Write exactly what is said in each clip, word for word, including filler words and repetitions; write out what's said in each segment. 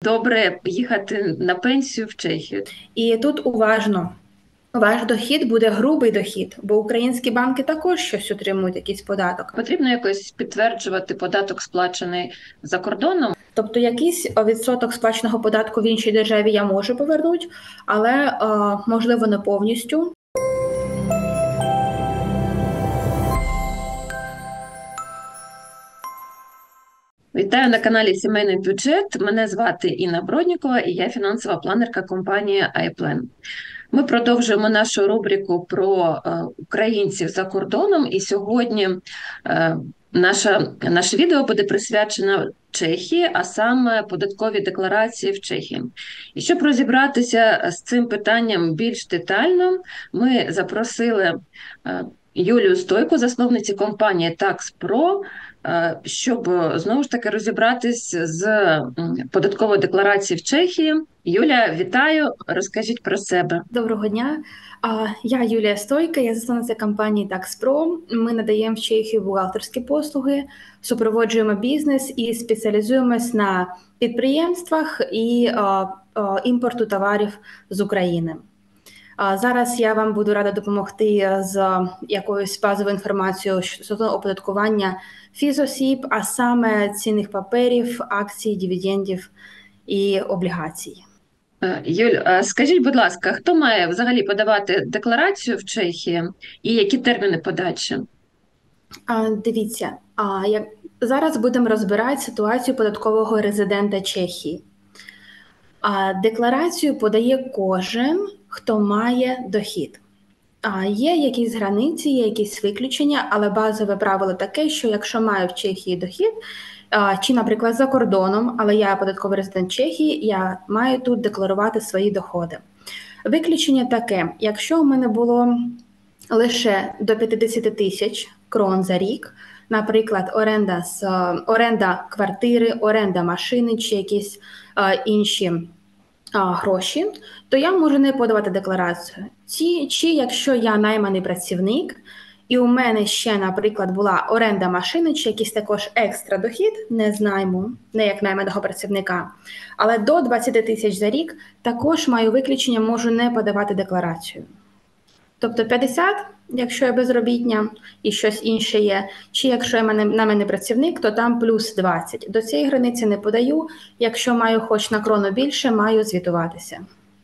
добре їхати на пенсію в Чехію? І тут уважно. Ваш дохід буде грубий дохід, бо українські банки також щось отримують, якийсь податок. Потрібно якось підтверджувати податок, сплачений за кордоном? Тобто якийсь відсоток сплаченого податку в іншій державі я можу повернути, але, можливо, не повністю. Вітаю на каналі Сімейний бюджет. Мене звати Інна Броднікова і я фінансова планерка компанії iPlan. Ми продовжуємо нашу рубрику про е, українців за кордоном, і сьогодні е, наша, наше відео буде присвячено Чехії, а саме податкові декларації в Чехії. І щоб розібратися з цим питанням більш детально, ми запросили е, Юлію Стойко, засновниці компанії TaxPro, щоб знову ж таки розібратись з податковою декларацією в Чехії. Юля, вітаю, розкажіть про себе. Доброго дня. Я Юлія Стойка, я засновниця компанії TaxPro. Ми надаємо в Чехії бухгалтерські послуги, супроводжуємо бізнес і спеціалізуємось на підприємствах і імпорту товарів з України. Зараз я вам буду рада допомогти з якоюсь базовою інформацією стосовно оподаткування фізосіб, а саме цінних паперів, акцій, дивідендів і облігацій. Юль, скажіть, будь ласка, хто має взагалі подавати декларацію в Чехії і які терміни подачі? Дивіться, зараз будемо розбирати ситуацію податкового резидента Чехії. Декларацію подає кожен, хто має дохід. Є якісь границі, є якісь виключення, але базове правило таке, що якщо маю в Чехії дохід, чи, наприклад, за кордоном, але я податковий резидент Чехії, я маю тут декларувати свої доходи. Виключення таке, якщо у мене було лише до п'ятдесят тисяч крон за рік, наприклад, оренда, оренда квартири, оренда машини чи якісь інші гроші, то я можу не подавати декларацію. Чи, чи якщо я найманий працівник, і у мене ще, наприклад, була оренда машини, чи якийсь також екстра дохід, не з найму, не як найманого працівника, але до двадцять тисяч за рік також маю виключення, можу не подавати декларацію. Тобто п'ятдесят, якщо я безробітня і щось інше є, чи якщо я на мене працівник, то там плюс двадцять. До цієї границі не подаю, якщо маю хоч на крону більше, маю звітуватися.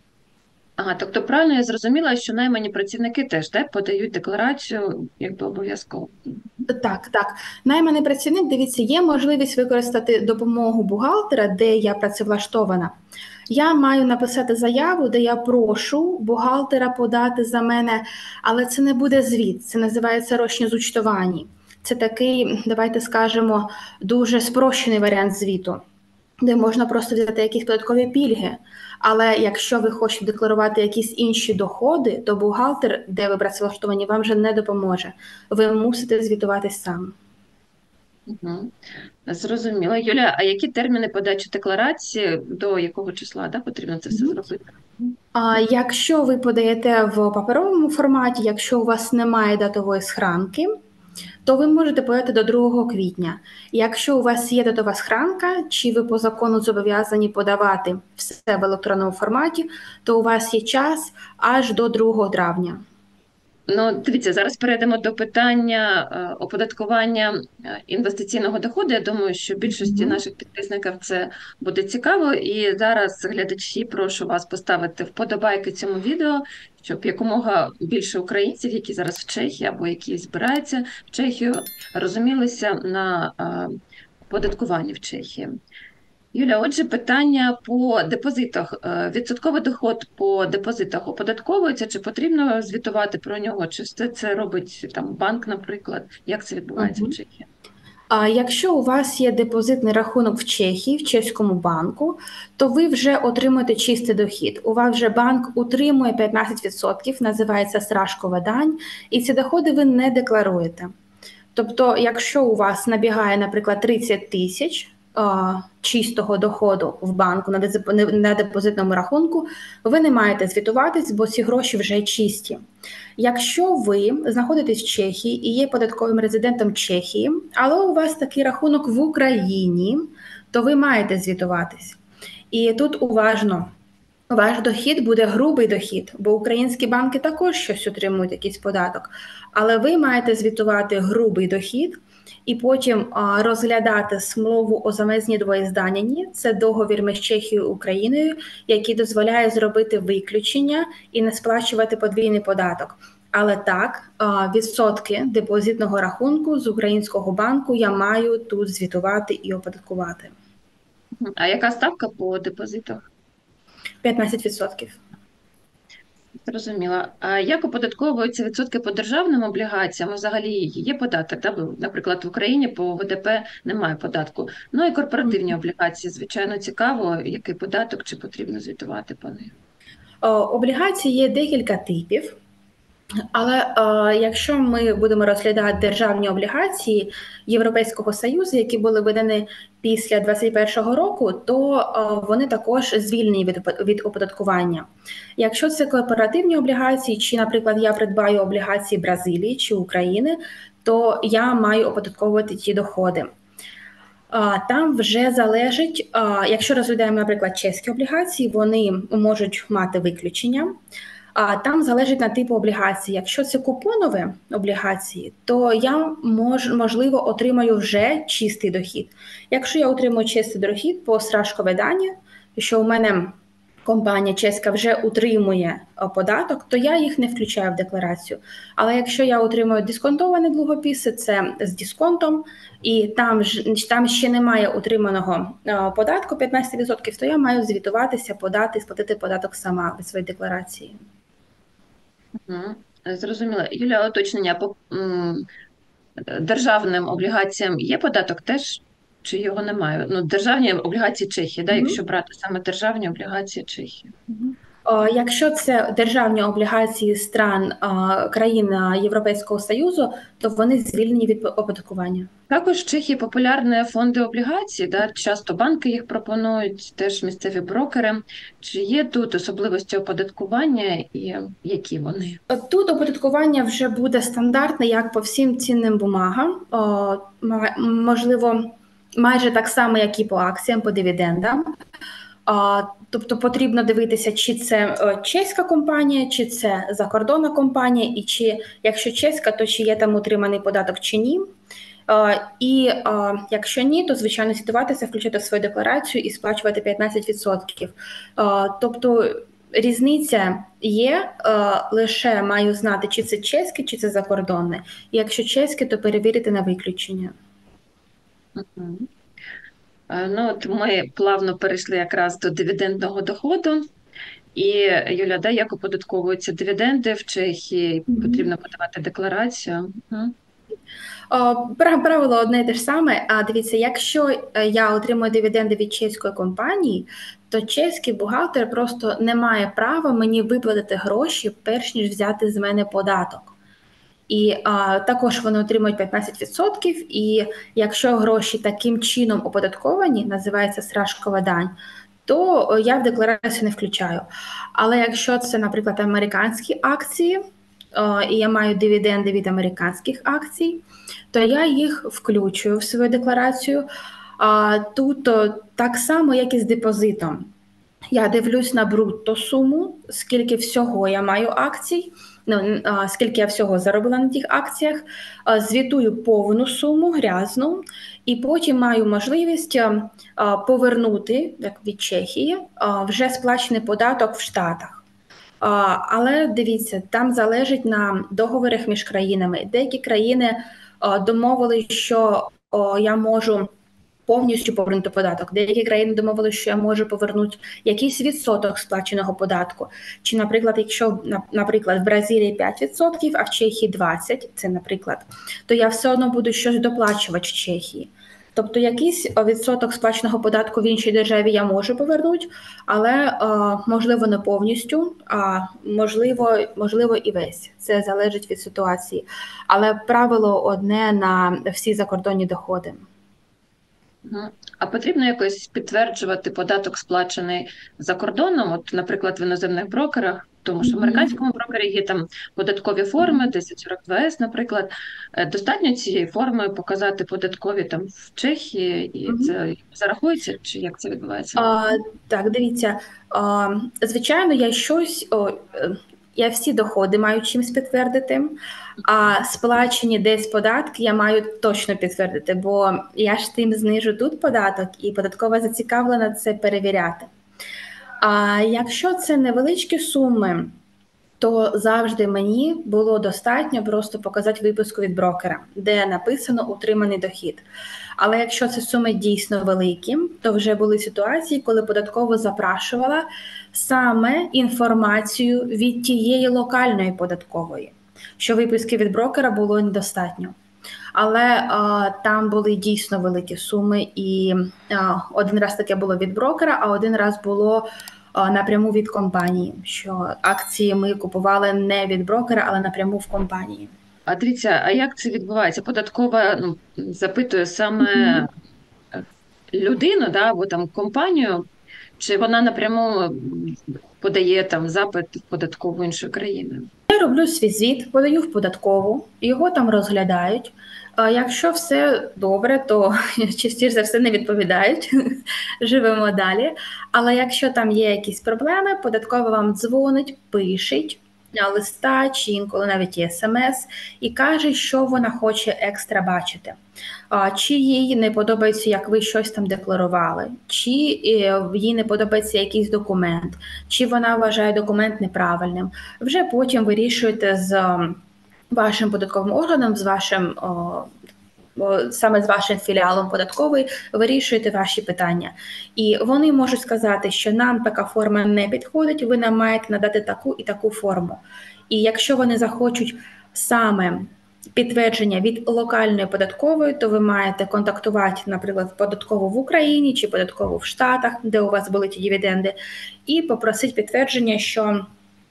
Ага, тобто правильно я зрозуміла, що наймані працівники теж так, подають декларацію якби обов'язково? Так, так. Найманий працівник, дивіться, є можливість використати допомогу бухгалтера, де я працевлаштована. Я маю написати заяву, де я прошу бухгалтера подати за мене, але це не буде звіт, це називається рочне зучтування. Це такий, давайте скажемо, дуже спрощений варіант звіту, де можна просто взяти якісь податкові пільги. Але якщо ви хочете декларувати якісь інші доходи, то бухгалтер, де ви працевлаштовані, вам вже не допоможе. Ви мусите звітуватись сам. Угу. Зрозуміло. Юля, а які терміни подачі декларації, до якого числа да, потрібно це все зробити? А якщо ви подаєте в паперовому форматі, якщо у вас немає датової схранки, то ви можете подати до другого квітня. Якщо у вас є датова схранка, чи ви по закону зобов'язані подавати все в електронному форматі, то у вас є час аж до другого травня. Ну, дивіться, зараз перейдемо до питання е, оподаткування інвестиційного доходу. Я думаю, що більшості mm-hmm. наших підписників це буде цікаво. І зараз, глядачі, прошу вас поставити вподобайки цьому відео, щоб якомога більше українців, які зараз в Чехії або які збираються в Чехію, розумілися на е, оподаткуванні в Чехії. Юля, отже, питання по депозитах. Відсотковий доход по депозитах оподатковується, чи потрібно звітувати про нього, чи це, це робить там банк, наприклад? Як це відбувається uh-huh. в Чехії? А якщо у вас є депозитний рахунок в Чехії, в чеському банку, то ви вже отримуєте чистий дохід. У вас вже банк утримує п'ятнадцять відсотків, називається сражкова дань, і ці доходи ви не декларуєте. Тобто, якщо у вас набігає, наприклад, тридцять тисяч, чистого доходу в банку на депозитному рахунку, ви не маєте звітуватись, бо ці гроші вже чисті. Якщо ви знаходитесь в Чехії і є податковим резидентом Чехії, але у вас такий рахунок в Україні, то ви маєте звітуватись. І тут уважно. Ваш дохід буде грубий дохід, бо українські банки також щось отримують, якийсь податок. Але ви маєте звітувати грубий дохід і потім а, розглядати смлову о замезній двоєзданні. Це договір між Чехією і Україною, який дозволяє зробити виключення і не сплачувати подвійний податок. Але так, а, відсотки депозитного рахунку з українського банку я маю тут звітувати і оподаткувати. А яка ставка по депозитах? п'ятнадцять відсотків. Зрозуміла. А як оподатковуються відсотки по державним облігаціям? Взагалі є податок, да? Бо, наприклад, в Україні по ВДП немає податку. Ну і корпоративні облігації, звичайно, цікаво, який податок, чи потрібно звітувати по них? Облігацій є декілька типів. Але е, якщо ми будемо розглядати державні облігації Європейського Союзу, які були видані після двадцять першого року, то е, вони також звільнені від, від оподаткування. Якщо це корпоративні облігації, чи, наприклад, я придбаю облігації Бразилії чи України, то я маю оподатковувати ті доходи. Там вже залежить, якщо розглядаємо, наприклад, чеські облігації, вони можуть мати виключення. А там залежить на типу облігації. Якщо це купонові облігації, то я мож, можливо отримаю вже чистий дохід. Якщо я отримую чистий дохід по срашковій дані, що у мене компанія чеська вже утримує податок, то я їх не включаю в декларацію. Але якщо я отримую дисконтовані длугописи, це з дисконтом, і там, там ще немає отриманого податку п'ятнадцять відсотків, то я маю звітуватися, подати, сплатити податок сама від своєї декларації. Угу. Зрозуміло. Юлія, уточнення, по м, державним облігаціям є податок теж, чи його немає? Ну, державні облігації Чехії, да, Мгм. якщо брати саме державні облігації Чехії. Мгм. О, Якщо це державні облігації стран а, країн Європейського Союзу, то вони звільнені від оподаткування. Також в Чехії популярні фонди облігацій, да? Часто банки їх пропонують, теж місцеві брокери. Чи є тут особливості оподаткування і які вони? Тут оподаткування вже буде стандартне, як по всім цінним бумагам. О, можливо, майже так само, як і по акціям, по дивідендам. А, тобто потрібно дивитися, чи це чеська компанія, чи це закордонна компанія, і чи, якщо чеська, то чи є там утриманий податок чи ні. А, і а, якщо ні, то, звичайно, звітуватися, включити свою декларацію і сплачувати п'ятнадцять відсотків. А, тобто різниця є, а, лише маю знати, чи це чеське, чи це закордонне. І якщо чеське, то перевірити на виключення. Угу. Ну, от ми плавно перейшли якраз до дивідендного доходу. І, Юля, да, як оподатковуються дивіденди в Чехії? Мгм. Потрібно подавати декларацію. Угу. Правило одне і те ж саме. А дивіться, якщо я отримую дивіденди від чеської компанії, то чеський бухгалтер просто не має права мені виплатити гроші, перш ніж взяти з мене податок. І а, також вони отримують п'ятнадцять відсотків, і якщо гроші таким чином оподатковані, називається срашкова дань, то я в декларацію не включаю. Але якщо це, наприклад, американські акції, а, і я маю дивіденди від американських акцій, то я їх включую в свою декларацію. А, тут так само, як і з депозитом. Я дивлюсь на брутто суму, скільки всього я маю акцій, ну, скільки я всього заробила на тих акціях, звітую повну суму, грязну, і потім маю можливість повернути, як від Чехії, вже сплачений податок в Штатах. Але дивіться, там залежить на договорах між країнами. Деякі країни домовили, що я можу повністю повернути податок. Деякі країни домовилися, що я можу повернути якийсь відсоток сплаченого податку. Чи, наприклад, якщо, наприклад, в Бразилії п'ять відсотків, а в Чехії двадцять, це, наприклад, то я все одно буду щось доплачувати в Чехії. Тобто якийсь відсоток сплаченого податку в іншій державі я можу повернути, але, можливо, не повністю, а можливо, можливо і весь. Це залежить від ситуації. Але правило одне на всі закордонні доходи. А потрібно якось підтверджувати податок, сплачений за кордоном, от, наприклад, в іноземних брокерах? тому що в американському брокері є там податкові форми, тисяча сорок два ес, наприклад. Достатньо цієї форми показати податкові там в Чехії, і це зарахується, чи як це відбувається? А, так, дивіться, а, звичайно, я щось, о, я всі доходи маю чимось підтвердити, а сплачені десь податки я маю точно підтвердити, бо я ж тим знижу тут податок, і податкова зацікавлена це перевіряти. А якщо це невеличкі суми, то завжди мені було достатньо просто показати виписку від брокера, де написано «утриманий дохід». Але якщо це суми дійсно великі, то вже були ситуації, коли податково запрашувала саме інформацію від тієї локальної податкової, що виписки від брокера було недостатньо. Але а, там були дійсно великі суми, і а, один раз таке було від брокера, а один раз було а, напряму від компанії, що акції ми купували не від брокера, але напряму в компанії. А дивіться, а як це відбувається? Податкова ну, запитує саме mm-hmm. людину, да, або там компанію, чи вона напряму подає там запит в податкову іншої країни? Я роблю свій звіт, подаю в податкову, його там розглядають. А якщо все добре, то частіше за все не відповідають, живемо далі. Але якщо там є якісь проблеми, податкова вам дзвонить, пишеть листа, чи інколи навіть є смс, і каже, що вона хоче екстра бачити. Чи їй не подобається, як ви щось там декларували, чи їй не подобається якийсь документ, чи вона вважає документ неправильним. Вже потім вирішуєте з вашим податковим органом, з вашим, о, саме з вашим філіалом податковий, вирішуєте ваші питання. І вони можуть сказати, що нам така форма не підходить, ви нам маєте надати таку і таку форму. І якщо вони захочуть саме підтвердження від локальної податкової, то ви маєте контактувати, наприклад, податкову в Україні чи податкову в Штатах, де у вас були ті дивіденди, і попросити підтвердження, що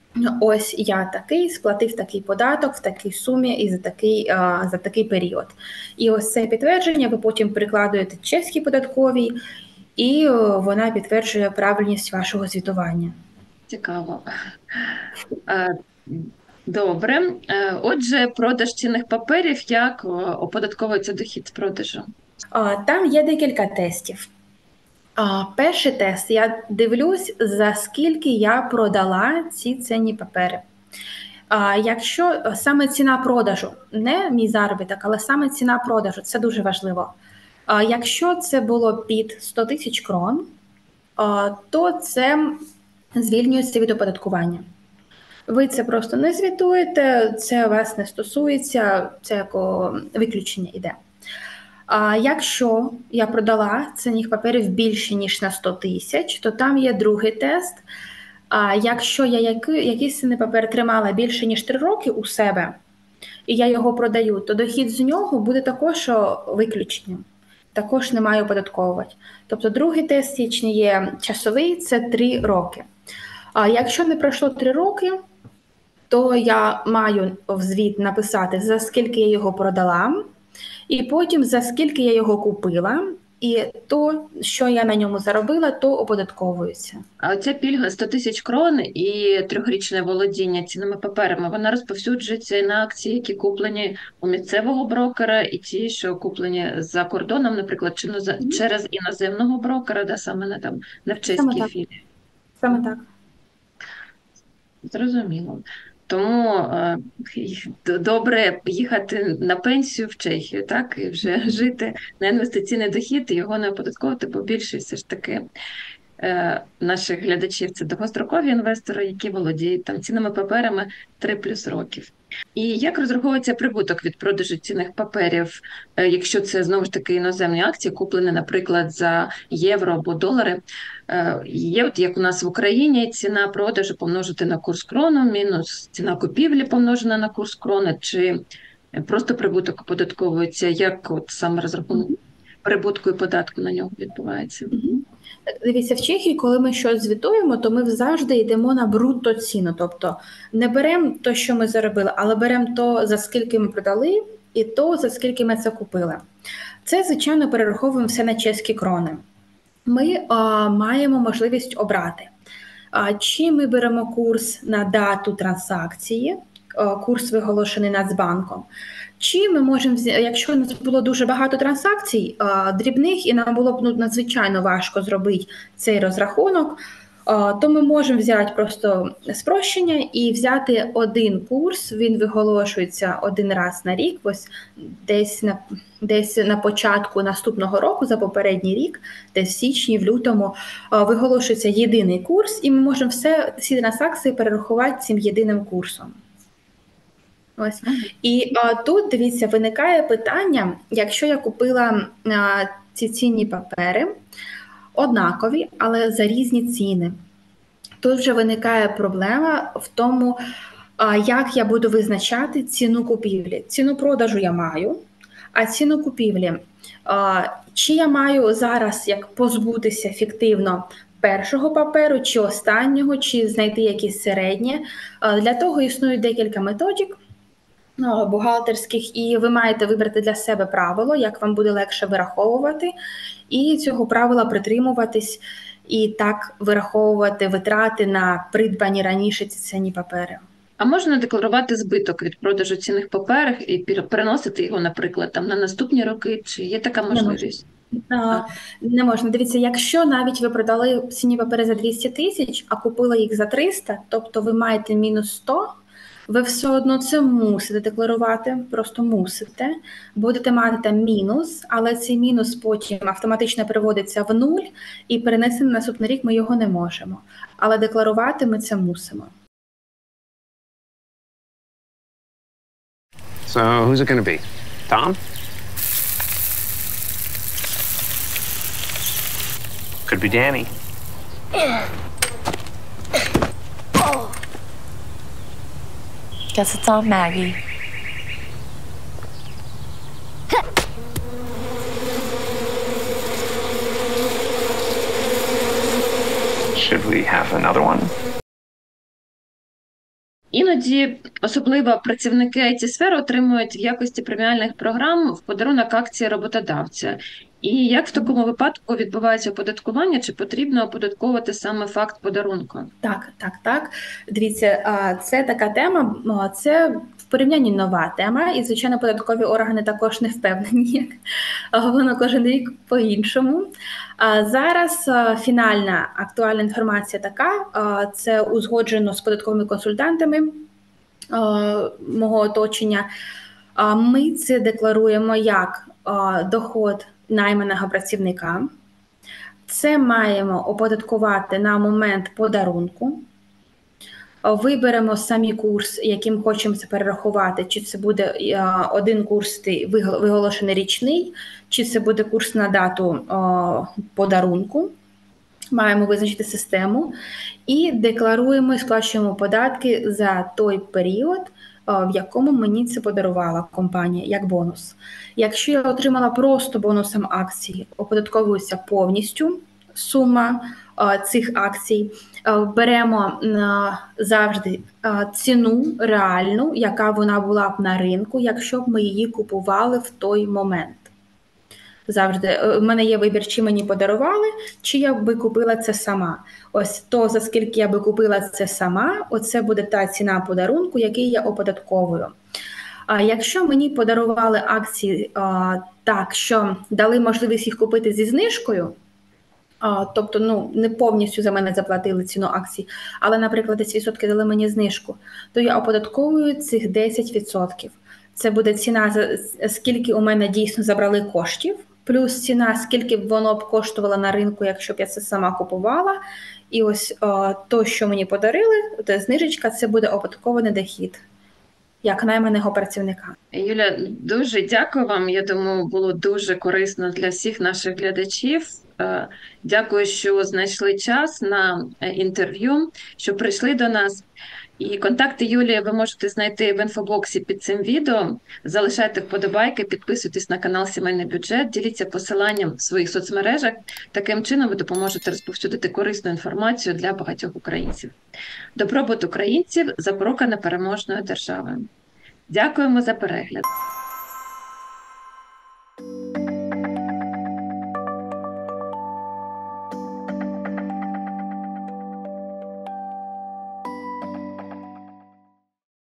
ось я такий, сплатив такий податок в такій сумі і за такий, а, за такий період. І ось це підтвердження ви потім прикладуєте чеській податковій, і о, вона підтверджує правильність вашого звітування. Цікаво. Добре. Отже, продаж цінних паперів, як оподатковується дохід з продажу? Там є декілька тестів. Перший тест, я дивлюсь, за скільки я продала ці цінні папери. Якщо саме ціна продажу, не мій заробіток, але саме ціна продажу, це дуже важливо. Якщо це було під сто тисяч крон, то це звільнюється від оподаткування. Ви це просто не звітуєте, це вас не стосується, це як виключення йде. А якщо я продала цінних паперів більше, ніж на сто тисяч, то там є другий тест. А якщо я якийсь цінний папер тримала більше, ніж три роки у себе, і я його продаю, то дохід з нього буде також виключенням. Також не маю оподатковувати. Тобто другий тест січні є часовий, це три роки. А якщо не пройшло три роки, то я маю в звіт написати, за скільки я його продала, і потім за скільки я його купила, і то, що я на ньому заробила, то оподатковується. А оця пільга сто тисяч крон і трьохрічне володіння цінними паперами, вона розповсюджується і на акції, які куплені у місцевого брокера, і ті, що куплені за кордоном, наприклад, чи mm-hmm. через іноземного брокера, да, саме не там не в чеській філії. Саме так. Зрозуміло. Тому е, добре їхати на пенсію в Чехію, так, і вже жити на інвестиційний дохід і його не оподатковувати, бо більшість все ж таки е, наших глядачів – це довгострокові інвестори, які володіють там цінними паперами три плюс років. І як розраховується прибуток від продажу цінних паперів, е, якщо це, знову ж таки, іноземні акції, куплені, наприклад, за євро або долари? Е, є, от як у нас в Україні, ціна продажу помножити на курс крону, мінус ціна купівлі помножена на курс крони, чи просто прибуток оподатковується, як от саме розрахунок прибутку і податку на нього відбувається? Дивіться, в Чехії, коли ми щось звітуємо, то ми завжди йдемо на брутто ціну. Тобто не беремо те, що ми заробили, але беремо то, за скільки ми продали, і то, за скільки ми це купили. Це, звичайно, перераховуємо все на чеські крони. Ми а, маємо можливість обрати. Чи ми беремо курс на дату транзакції, курс виголошений Нацбанком, чи ми можемо, якщо у нас було дуже багато транзакцій дрібних, і нам було б ну, надзвичайно важко зробити цей розрахунок, то ми можемо взяти просто спрощення і взяти один курс, він виголошується один раз на рік, ось десь на, десь на початку наступного року, за попередній рік, десь в січні, в лютому, виголошується єдиний курс, і ми можемо все, всі транзакції перерахувати цим єдиним курсом. Ось. І а, тут, дивіться, виникає питання, якщо я купила а, ці цінні папери, однакові, але за різні ціни. Тут вже виникає проблема в тому, як я буду визначати ціну купівлі. Ціну продажу я маю, а ціну купівлі, чи я маю зараз як позбутися фіктивно першого паперу, чи останнього, чи знайти якісь середнє. Для того існують декілька методик бухгалтерських, і ви маєте вибрати для себе правило, як вам буде легше вираховувати, і цього правила притримуватись, і так вираховувати витрати на придбані раніше ці цінні папери. А можна декларувати збиток від продажу цінних паперів і переносити його, наприклад, там на наступні роки? Чи є така можливість? Не можна. Не можна. Дивіться, якщо навіть ви продали цінні папери за двісті тисяч, а купили їх за триста, тобто ви маєте мінус сто, ви все одно це мусите декларувати, просто мусите. Будете мати там мінус, але цей мінус потім автоматично переводиться в нуль, і перенести на наступний рік ми його не можемо. Але декларувати ми це мусимо. So, who's it going to be? Tom? Could be Danny. Guess it's Aunt Maggie. Should we have another one? Іноді, особливо працівники ай ті-сфери, отримують в якості преміальних програм в подарунок акції роботодавця. І як в такому випадку відбувається оподаткування, чи потрібно оподатковувати саме факт подарунку? Так, так, так. Дивіться, це така тема, це в порівнянні нова тема, і, звичайно, податкові органи також не впевнені, як воно кожен рік по-іншому. Зараз фінальна актуальна інформація така, це узгоджено з податковими консультантами мого оточення. Ми це декларуємо як доход найманого працівника. Це маємо оподаткувати на момент подарунку. Виберемо самі курс, яким хочемо це перерахувати, чи це буде один курс виголошений річний, чи це буде курс на дату подарунку. Маємо визначити систему і декларуємо і сплачуємо податки за той період, в якому мені це подарувала компанія, як бонус. Якщо я отримала просто бонусом акції, оподатковується повністю сума цих акцій. Беремо завжди ціну реальну, яка вона була б на ринку, якщо б ми її купували в той момент. Завжди в мене є вибір, чи мені подарували, чи я би купила це сама. Ось то, за скільки я би купила це сама, оце буде та ціна подарунку, який я оподатковую. А якщо мені подарували акції а, так, що дали можливість їх купити зі знижкою, а, тобто ну, не повністю за мене заплатили ціну акцій, але, наприклад, десять відсотків дали мені знижку, то я оподатковую цих десять відсотків. Це буде ціна, за скільки у мене дійсно забрали коштів, плюс ціна, скільки б воно б коштувало на ринку, якщо б я це сама купувала. І ось о, то, що мені подарили, то знижечка, це буде оподаткований дохід, як найманого працівника. Юля, дуже дякую вам. Я думаю, було дуже корисно для всіх наших глядачів. Дякую, що знайшли час на інтерв'ю, що прийшли до нас. І контакти Юлії ви можете знайти в інфобоксі під цим відео. Залишайте вподобайки, підписуйтесь на канал «Сімейний бюджет», діліться посиланням в своїх соцмережах. Таким чином ви допоможете розповсюдити корисну інформацію для багатьох українців. Добробут українців – запорука непереможної держави. Дякуємо за перегляд.